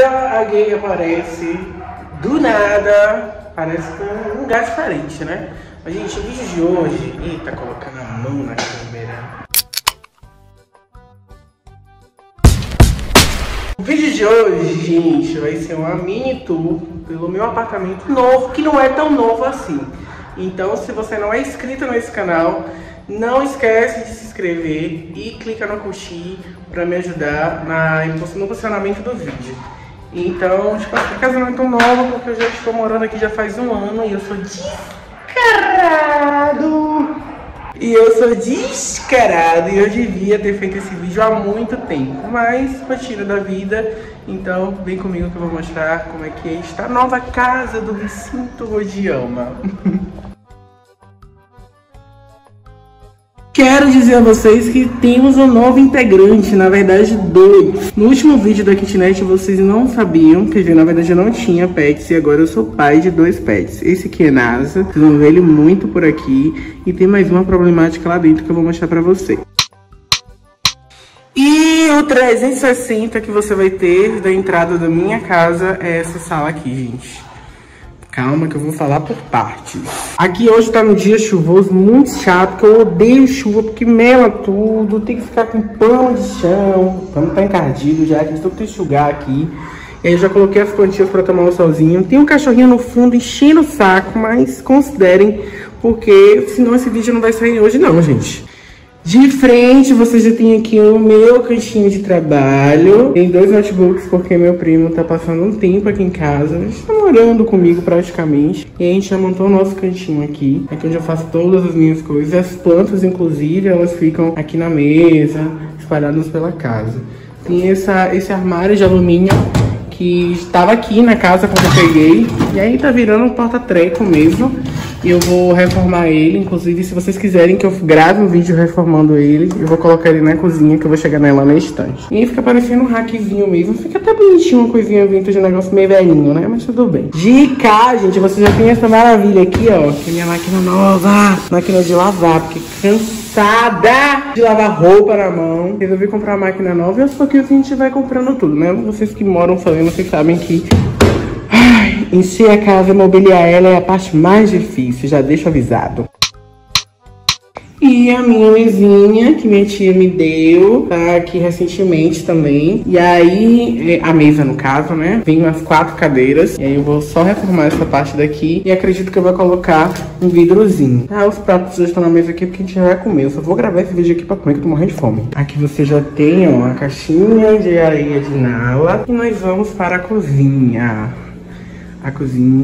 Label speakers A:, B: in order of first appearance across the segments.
A: nada a gay aparece. Do nada. Parece um lugar diferente, né? Mas, gente, o vídeo de hoje... Eita, colocando a mão na câmera. O vídeo de hoje, gente, vai ser uma mini tour pelo meu apartamento novo, que não é tão novo assim. Então, se você não é inscrito nesse canal, não esquece de se inscrever e clica no curtir para me ajudar no posicionamento do vídeo. Então, tipo, a casa não é tão nova porque eu já estou morando aqui já faz um ano e eu sou descarado. E eu devia ter feito esse vídeo há muito tempo, mas rotina da vida. Então, vem comigo que eu vou mostrar como é que está a nova casa do Recinto Rodiama. Quero dizer a vocês que temos um novo integrante, na verdade 2. No último vídeo da kitnet vocês não sabiam, quer dizer, na verdade eu não tinha pets e agora eu sou pai de 2 pets. Esse aqui é Nasa, vocês vão ver ele muito por aqui e tem mais uma problemática lá dentro que eu vou mostrar pra vocês. E o 360 que você vai ter da entrada da minha casa é essa sala aqui, gente. Calma que eu vou falar por partes. Aqui hoje tá no dia chuvoso, muito chato, porque eu odeio chuva, porque mela tudo, tem que ficar com pano de chão, o pano tá encardido já, a gente tem que enxugar aqui. E aí eu já coloquei as plantinhas pra tomar um solzinho. Tem um cachorrinho no fundo enchendo o saco, mas considerem, porque senão esse vídeo não vai sair hoje não, gente. De frente, você já tem aqui o meu cantinho de trabalho. Tem 2 notebooks, porque meu primo tá passando um tempo aqui em casa. Ele está morando comigo praticamente. E a gente já montou o nosso cantinho aqui. Aqui onde eu faço todas as minhas coisas. As plantas, inclusive, elas ficam aqui na mesa, espalhadas pela casa. Tem esse armário de alumínio que estava aqui na casa quando eu peguei. E aí tá virando um porta-treco mesmo. E eu vou reformar ele, inclusive se vocês quiserem que eu grave um vídeo reformando ele, eu vou colocar ele na cozinha, que eu vou chegar nela na estante. E aí fica parecendo um rackzinho mesmo, fica até bonitinho, uma coisinha vintage, um negócio meio velhinho, né? Mas tudo bem. De cá, gente, você já tem essa maravilha aqui, ó, que é minha máquina nova, máquina de lavar, porque cansada de lavar roupa na mão. Resolvi comprar uma máquina nova e aos pouquinhos a gente vai comprando tudo, né? Vocês que moram fazendo, vocês sabem que... encher a casa, mobiliar ela é a parte mais difícil, já deixo avisado. E a minha mesinha, que minha tia me deu, tá aqui recentemente também. E aí, a mesa no caso, né? Vem umas 4 cadeiras. E aí eu vou só reformar essa parte daqui. E acredito que eu vou colocar um vidrozinho. Ah, os pratos já estão na mesa aqui porque a gente já vai comer. Eu só vou gravar esse vídeo aqui pra comer, que eu tô morrendo de fome. Aqui você já tem, ó, a caixinha de areia de Nala. E nós vamos para a cozinha. A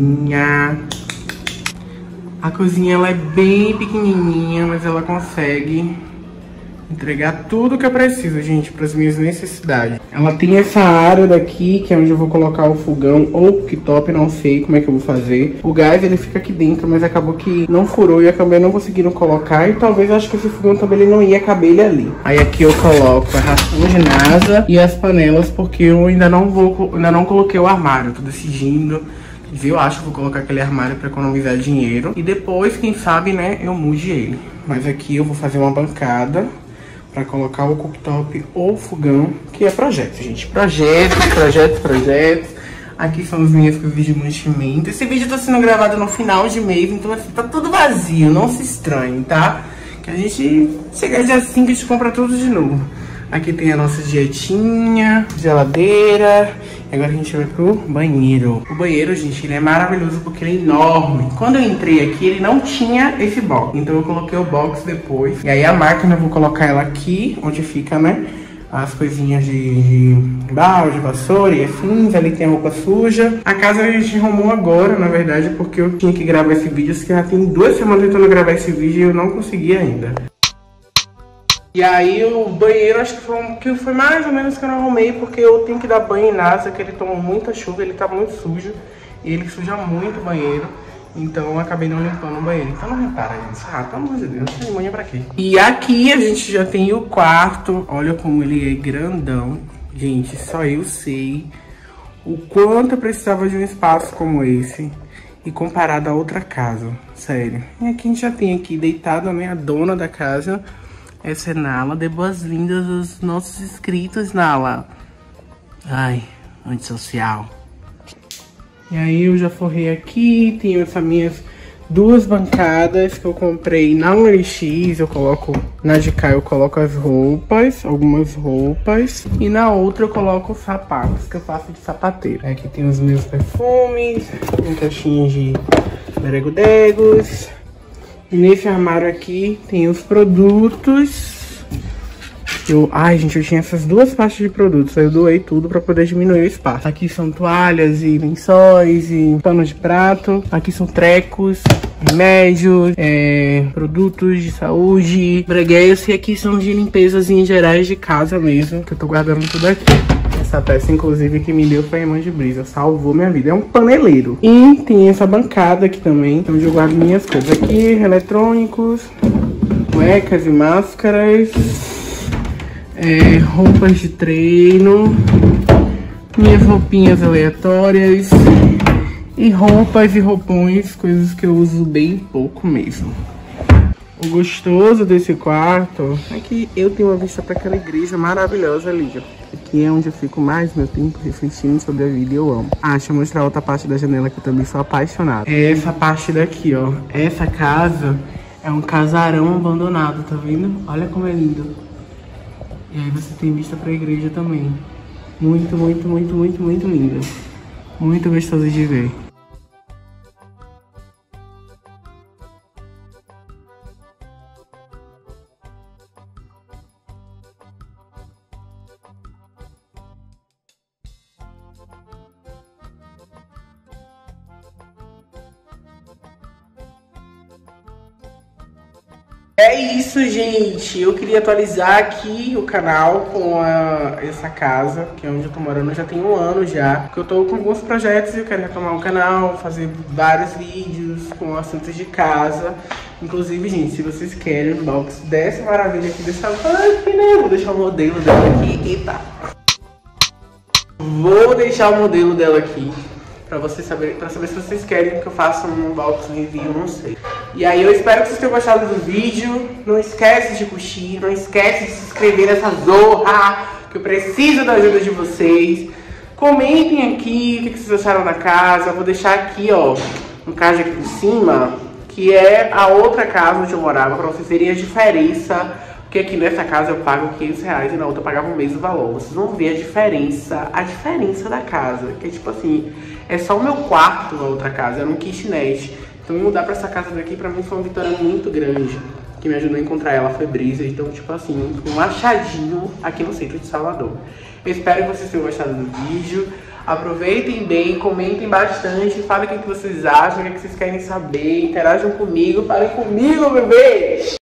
A: cozinha ela é bem pequenininha, mas ela consegue entregar tudo que eu preciso, gente, para as minhas necessidades. Ela tem essa área daqui, que é onde eu vou colocar o fogão ou o cooktop, não sei como é que eu vou fazer. O gás, ele fica aqui dentro, mas acabou que não furou e eu acabei não conseguindo colocar. E talvez, acho que esse fogão também ele não ia caber ele ali. Aí aqui eu coloco a ração de Nasa e as panelas, porque eu ainda não coloquei o armário. Tô decidindo. Eu acho que vou colocar aquele armário para economizar dinheiro. E depois, quem sabe, né, eu mude ele. Mas aqui eu vou fazer uma bancada para colocar o cooktop ou fogão, que é projeto, gente. Projetos. Aqui são as minhas coisas de mantimento. Esse vídeo tá sendo gravado no final de mês, então assim, tá tudo vazio, não se estranhe, tá? Que a gente chega dia 5 e a gente compra tudo de novo. Aqui tem a nossa dietinha, geladeira. E agora a gente vai pro banheiro. O banheiro, gente, ele é maravilhoso porque ele é enorme. Quando eu entrei aqui, ele não tinha esse box. Então eu coloquei o box depois. E aí a máquina, eu vou colocar ela aqui, onde fica, né, as coisinhas de balde, vassoura e afins. Ali tem a roupa suja. A casa a gente arrumou agora, na verdade, porque eu tinha que gravar esse vídeo. Que já tem 2 semanas tentando gravar esse vídeo e eu não consegui ainda. E aí o banheiro, acho que foi mais ou menos que eu não arrumei, porque eu tenho que dar banho em Nasa, que ele toma muita chuva, ele tá muito sujo. E ele suja muito o banheiro, então eu acabei não limpando o banheiro. Então não repara, gente. Ah, pelo amor de Deus, cerimônia pra quê? E aqui a gente já tem o quarto, olha como ele é grandão. Gente, só eu sei o quanto eu precisava de um espaço como esse. E comparado a outra casa, sério. E aqui a gente já tem aqui deitado, né, a dona da casa. Essa é Nala, dê boas-vindas aos nossos inscritos, Nala. Ai, Antissocial. E aí eu já forrei aqui, tenho essas minhas duas bancadas que eu comprei na OLX, eu coloco na de cá, eu coloco as roupas, algumas roupas, e na outra eu coloco os sapatos que eu faço de sapateiro. Aqui tem os meus perfumes, tem caixinhas de beregudegos, e nesse armário aqui tem os produtos. Ai, gente, eu tinha essas duas pastas de produtos, aí eu doei tudo pra poder diminuir o espaço. Aqui são toalhas e lençóis e panos de prato. Aqui são trecos, remédios, produtos de saúde, bregueias. E aqui são de limpezas em gerais de casa mesmo, que eu tô guardando tudo aqui. Essa peça, inclusive, que me deu foi a irmã de Brisa, salvou minha vida. É um paneleiro. E tem essa bancada aqui também, onde eu guardo minhas coisas. Aqui, eletrônicos, cuecas e máscaras. Roupas de treino, minhas roupinhas aleatórias e roupas e roupões, coisas que eu uso bem pouco mesmo. O gostoso desse quarto é que eu tenho uma vista para aquela igreja maravilhosa ali, ó. Aqui é onde eu fico mais meu tempo refletindo sobre a vida e eu amo. Deixa eu mostrar outra parte da janela que eu também sou apaixonada. É essa parte daqui, ó. Essa casa é um casarão abandonado, tá vendo? Olha como é lindo. E aí você tem vista pra igreja também. Muito, muito, muito, muito, muito linda. Muito gostoso de ver. É isso, gente. Eu queria atualizar aqui o canal com essa casa, que é onde eu tô morando já tem um ano já. Porque eu tô com alguns projetos e eu quero retomar o canal, fazer vários vídeos com assuntos de casa. Inclusive, gente, se vocês querem um unboxing dessa maravilha aqui, vou deixar o modelo dela aqui. Eita! Vou deixar o modelo dela aqui. Pra saber se vocês querem que eu faça um unboxing review, não sei. E aí eu espero que vocês tenham gostado do vídeo. Não esquece de curtir, não esquece de se inscrever nessa zorra, que eu preciso da ajuda de vocês. Comentem aqui o que vocês acharam da casa. Eu vou deixar aqui, ó, no card aqui por cima, que é a outra casa onde eu morava, pra vocês verem a diferença. Porque aqui nessa casa eu pago R$500 e na outra eu pagava o mesmo valor. Vocês vão ver a diferença da casa. Que é tipo assim, é só o meu quarto na outra casa, era um kitnet. Então mudar pra essa casa daqui pra mim foi uma vitória muito grande. Que me ajudou a encontrar ela foi Brisa. Então tipo assim, um achadinho aqui no centro de Salvador. Eu espero que vocês tenham gostado do vídeo. Aproveitem bem, comentem bastante, falem o que vocês acham, o que vocês querem saber. Interajam comigo, falem comigo, bebê!